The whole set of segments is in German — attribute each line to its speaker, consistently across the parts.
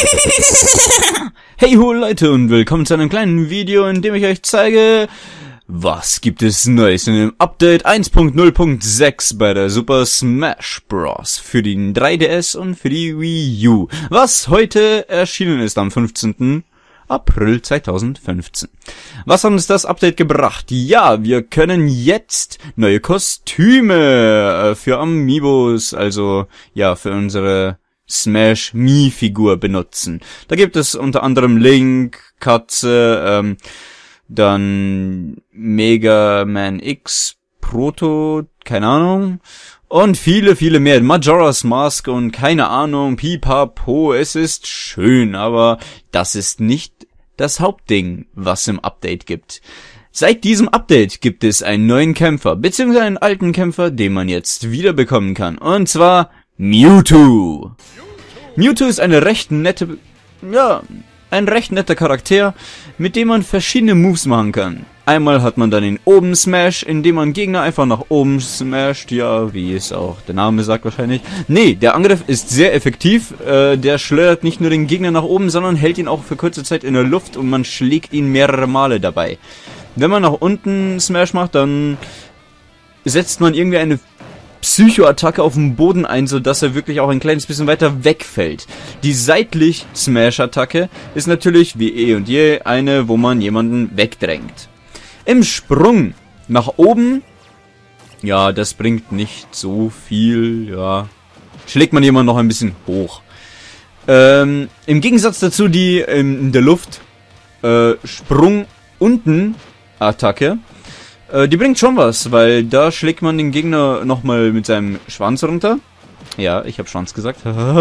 Speaker 1: Hey ho Leute und willkommen zu einem kleinen Video, in dem ich euch zeige, was gibt es Neues in dem Update 1.0.6 bei der Super Smash Bros. Für den 3DS und für die Wii U, was heute erschienen ist am 15. April 2015. Was hat uns das Update gebracht? Ja, wir können jetzt neue Kostüme für Amiibos, also ja, für unsere Smash Mii-Figur benutzen. Da gibt es unter anderem Link, Katze, dann Mega Man X, Proto, keine Ahnung, und viele mehr. Majora's Mask und keine Ahnung, Pipapo, es ist schön, aber das ist nicht das Hauptding, was im Update gibt. Seit diesem Update gibt es einen neuen Kämpfer, beziehungsweise einen alten Kämpfer, den man jetzt wieder bekommen kann, und zwar Mewtwo. Mewtwo ist ein recht netter Charakter, mit dem man verschiedene Moves machen kann. Einmal hat man dann den Oben Smash, indem man Gegner einfach nach oben smasht, ja, wie es auch der Name sagt wahrscheinlich. Nee, der Angriff ist sehr effektiv, der schleudert nicht nur den Gegner nach oben, sondern hält ihn auch für kurze Zeit in der Luft und man schlägt ihn mehrere Male dabei. Wenn man nach unten Smash macht, dann setzt man irgendwie eine Psycho-Attacke auf dem Boden ein, sodass er wirklich auch ein kleines bisschen weiter wegfällt. Die seitlich Smash-Attacke ist natürlich wie eh und je eine, wo man jemanden wegdrängt. Im Sprung nach oben, ja, das bringt nicht so viel, ja, schlägt man jemanden noch ein bisschen hoch. Im Gegensatz dazu die in der Luft Sprung unten Attacke, die bringt schon was, weil da schlägt man den Gegner nochmal mit seinem Schwanz runter. Ja, ich habe Schwanz gesagt.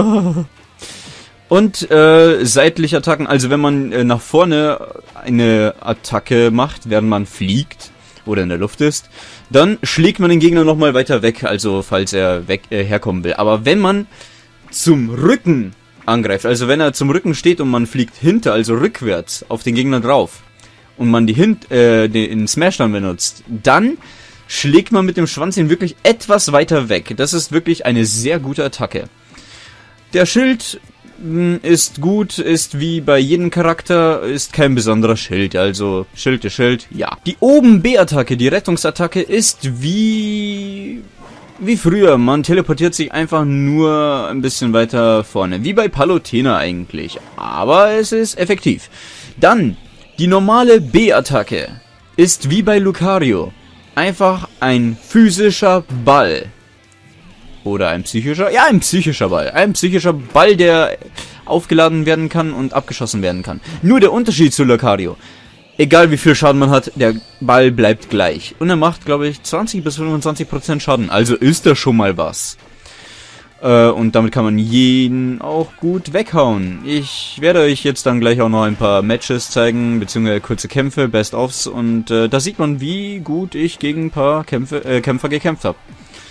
Speaker 1: Und seitliche Attacken, also wenn man nach vorne eine Attacke macht, während man fliegt oder in der Luft ist, dann schlägt man den Gegner nochmal weiter weg, also falls er herkommen will. Aber wenn man zum Rücken angreift, also wenn er zum Rücken steht und man fliegt hinter, also rückwärts auf den Gegner drauf, und man den Smash dann benutzt, dann schlägt man mit dem Schwanz ihn wirklich etwas weiter weg. Das ist wirklich eine sehr gute Attacke. Der Schild ist gut, ist wie bei jedem Charakter, ist kein besonderer Schild, also Schild ist Schild, ja. Die oben B-Attacke, die Rettungsattacke, ist wie früher. Man teleportiert sich einfach nur ein bisschen weiter vorne, wie bei Palutena eigentlich, aber es ist effektiv. Dann die normale B-Attacke ist wie bei Lucario einfach ein physischer Ball. Oder ein psychischer? Ja, ein psychischer Ball. Ein psychischer Ball, der aufgeladen werden kann und abgeschossen werden kann. Nur der Unterschied zu Lucario: egal wie viel Schaden man hat, der Ball bleibt gleich. Und er macht, glaube ich, 20 bis 25% Schaden. Also ist das schon mal was. Und damit kann man jeden auch gut weghauen. Ich werde euch jetzt dann gleich auch noch ein paar Matches zeigen, beziehungsweise kurze Kämpfe, Best-ofs, und da sieht man, wie gut ich gegen ein paar Kämpfer gekämpft habe.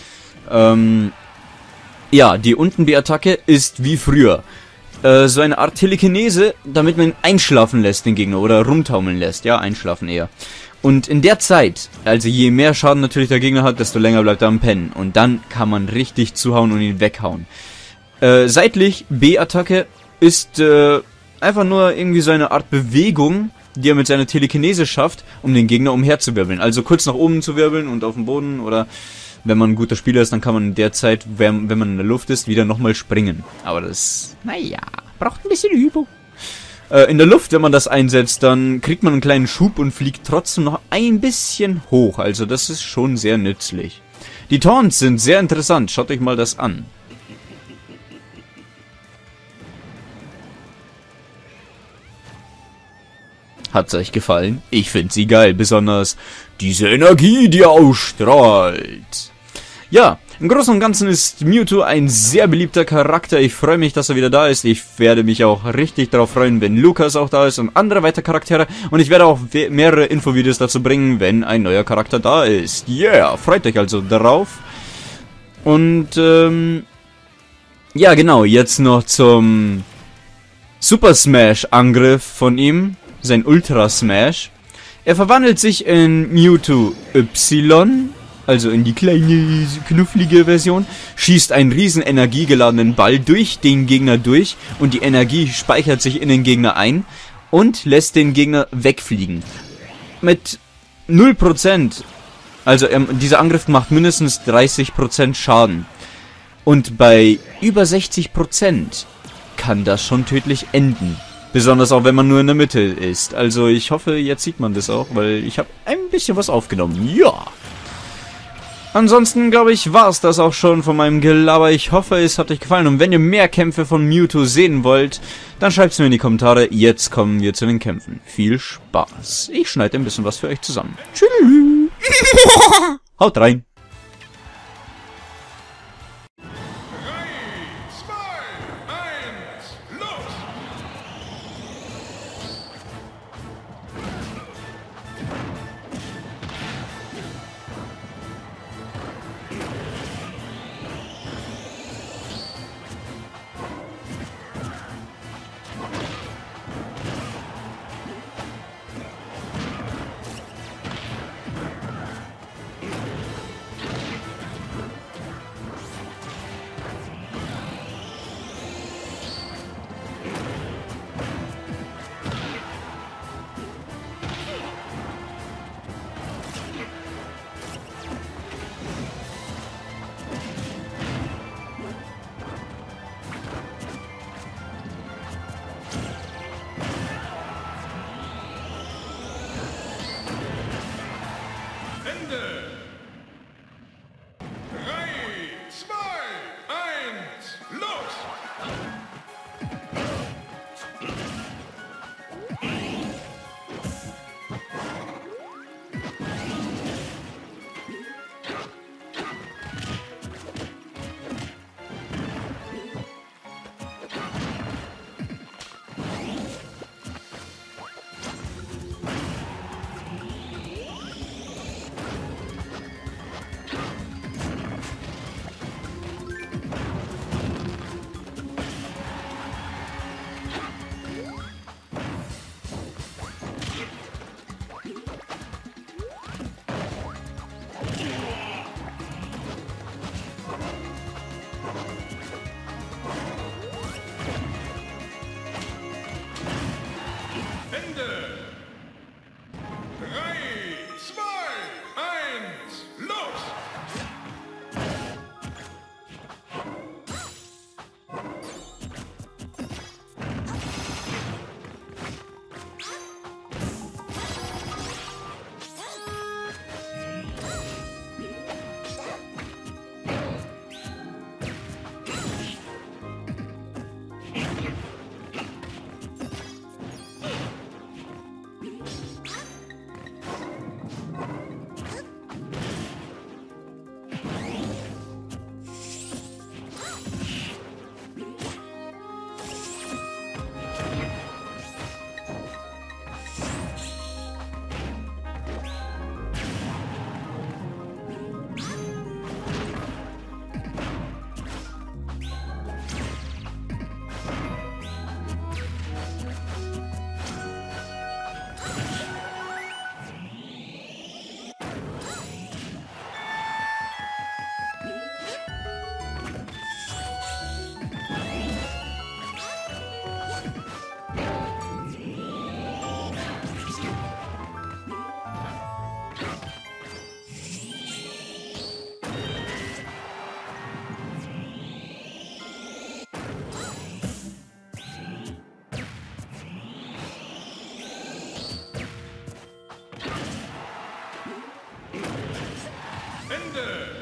Speaker 1: Ja, die unten B-Attacke ist wie früher. So eine Art Telekinese, damit man ihn einschlafen lässt, den Gegner, oder rumtaumeln lässt. Ja, einschlafen eher. Und in der Zeit, also je mehr Schaden natürlich der Gegner hat, desto länger bleibt er am Pennen. Und dann kann man richtig zuhauen und ihn weghauen. Seitlich B-Attacke ist einfach nur irgendwie so eine Art Bewegung, die er mit seiner Telekinese schafft, um den Gegner umherzuwirbeln. Also kurz nach oben zu wirbeln und auf dem Boden, oder wenn man ein guter Spieler ist, dann kann man in der Zeit, wenn man in der Luft ist, wieder nochmal springen. Aber das, naja, braucht ein bisschen Übung. In der Luft, wenn man das einsetzt, dann kriegt man einen kleinen Schub und fliegt trotzdem noch ein bisschen hoch. Also das ist schon sehr nützlich. Die Taunts sind sehr interessant. Schaut euch mal das an. Hat's euch gefallen? Ich finde sie geil. Besonders diese Energie, die er ausstrahlt. Ja, im Großen und Ganzen ist Mewtwo ein sehr beliebter Charakter. Ich freue mich, dass er wieder da ist. Ich werde mich auch richtig darauf freuen, wenn Lukas auch da ist und andere weitere Charaktere. Und ich werde auch mehrere Infovideos dazu bringen, wenn ein neuer Charakter da ist. Yeah, freut euch also darauf. Und, ja genau, jetzt noch zum Super Smash Angriff von ihm. Sein Ultra Smash. Er verwandelt sich in Mewtwo Y also in die kleine, knufflige Version, schießt einen riesen energiegeladenen Ball durch den Gegner durch und die Energie speichert sich in den Gegner ein und lässt den Gegner wegfliegen. Mit 0%, also dieser Angriff macht mindestens 30% Schaden. Und bei über 60% kann das schon tödlich enden. Besonders auch, wenn man nur in der Mitte ist. Also ich hoffe, jetzt sieht man das auch, weil ich habe ein bisschen was aufgenommen. Ja! Ansonsten, glaube ich, war es das auch schon von meinem Gelaber. Ich hoffe, es hat euch gefallen. Und wenn ihr mehr Kämpfe von Mewtwo sehen wollt, dann schreibt es mir in die Kommentare. Jetzt kommen wir zu den Kämpfen. Viel Spaß. Ich schneide ein bisschen was für euch zusammen. Tschüss. Haut rein.
Speaker 2: Ende!